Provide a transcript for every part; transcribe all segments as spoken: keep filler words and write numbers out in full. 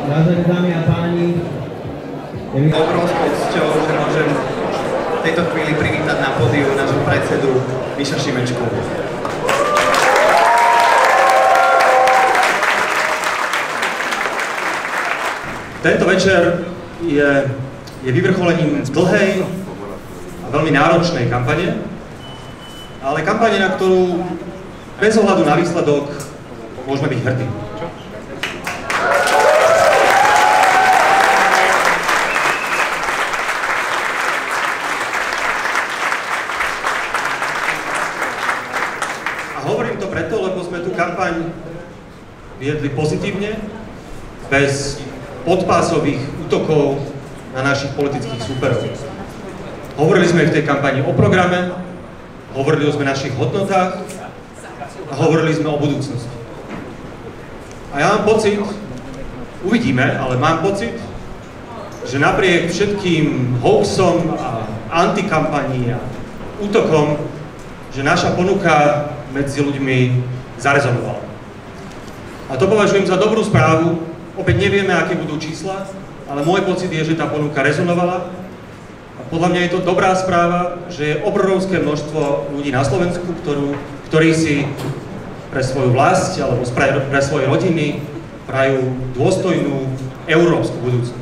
Vážené dámy a páni, je obrovskou cťou, že môžem v tejto chvíli privítať na pódiu nášho predsedu Miša Šimečku. Tento večer je, je vyvrcholením dlhej a veľmi náročnej kampane, ale kampane, na ktorú bez ohľadu na výsledok môžeme byť hrdí. A hovorím to preto, lebo sme tú kampaň viedli pozitívne, bez podpásových útokov na našich politických súperov. Hovorili sme v tej kampani o programe, hovorili sme o našich hodnotách a hovorili sme o budúcnosti. A ja mám pocit, uvidíme, ale mám pocit, že napriek všetkým hoaxom a antikampaní a útokom, že naša ponuka medzi ľuďmi zarezonovala. A to považujem za dobrú správu. Opäť nevieme, aké budú čísla, ale môj pocit je, že tá ponuka rezonovala. A podľa mňa je to dobrá správa, že je obrovské množstvo ľudí na Slovensku, ktorú, ktorí si pre svoju vlast alebo pre, pre svoje rodiny prajú dôstojnú európsku budúcnosť.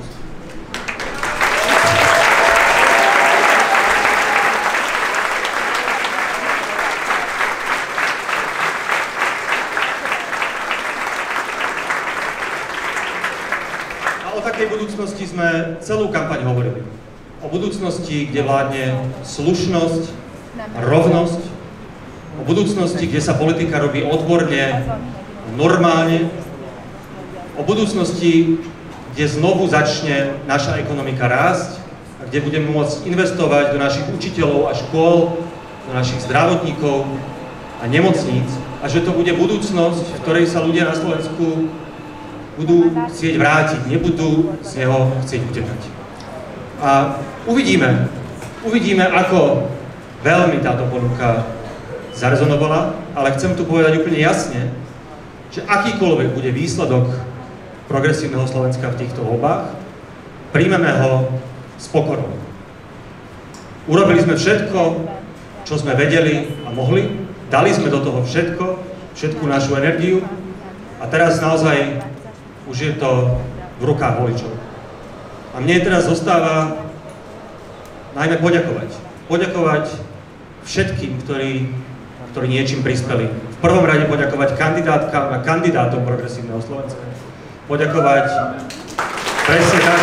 O takej budúcnosti sme celú kampaň hovorili. O budúcnosti, kde vládne slušnosť, rovnosť, o budúcnosti, kde sa politika robí odborne, normálne, o budúcnosti, kde znovu začne naša ekonomika rásť a kde budeme môcť investovať do našich učiteľov a škôl, do našich zdravotníkov a nemocníc a že to bude budúcnosť, v ktorej sa ľudia na Slovensku budú chcieť vrátiť, nebudú z neho chcieť utekať. A uvidíme, uvidíme, ako veľmi táto ponuka zarezonovala, ale chcem tu povedať úplne jasne, že akýkoľvek bude výsledok progresívneho Slovenska v týchto voľbách, príjmeme ho s pokorou. Urobili sme všetko, čo sme vedeli a mohli, dali sme do toho všetko, všetku našu energiu a teraz naozaj už je to v rukách voličov. A mne teraz zostáva najmä poďakovať. Poďakovať všetkým, ktorí, ktorí niečím prispeli. V prvom rade poďakovať kandidátkam a kandidátom Progresívneho Slovenska. Poďakovať presne tak.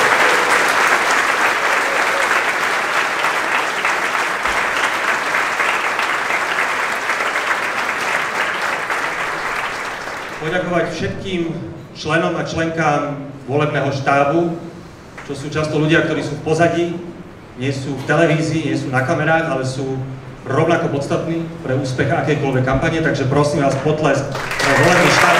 Poďakovať všetkým členom a členkám volebného štábu, čo sú často ľudia, ktorí sú v pozadí, nie sú v televízii, nie sú na kamerách, ale sú rovnako podstatní pre úspech akejkoľvek kampane, takže prosím vás potlesk pre volebný štáb.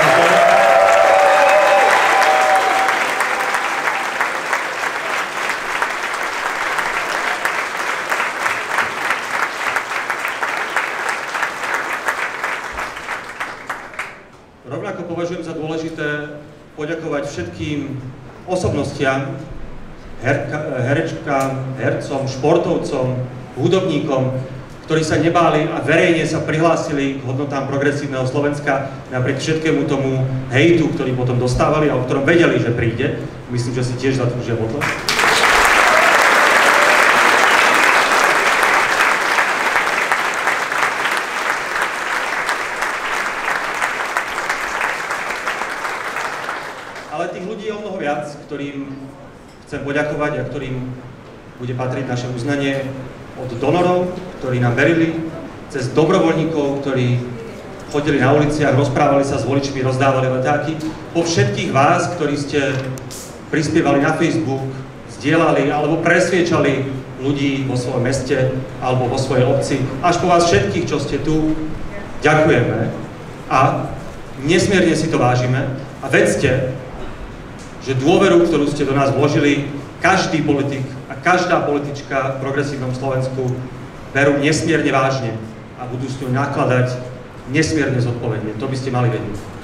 Rovnako považujem za dôležité poďakovať všetkým osobnostiam, herka, herečkám, hercom, športovcom, hudobníkom, ktorí sa nebáli a verejne sa prihlásili k hodnotám Progresívneho Slovenska napriek všetkému tomu hejtu, ktorý potom dostávali a o ktorom vedeli, že príde. Myslím, že si tiež zaslúžia potlesk. Ale tých ľudí je o mnoho viac, ktorým chcem poďakovať a ktorým bude patriť naše uznanie od donorov, ktorí nám verili, cez dobrovoľníkov, ktorí chodili na uliciach, rozprávali sa s voličmi, rozdávali letáky, po všetkých vás, ktorí ste prispievali na Facebook, zdieľali alebo presviečali ľudí vo svojom meste alebo vo svojej obci, až po vás všetkých, čo ste tu, ďakujeme a nesmierne si to vážime a vedzte, že dôveru, ktorú ste do nás vložili, každý politik a každá politička v Progresívnom Slovensku berú nesmierne vážne a budú s ňou nakladať nesmierne zodpovedne. To by ste mali vedieť.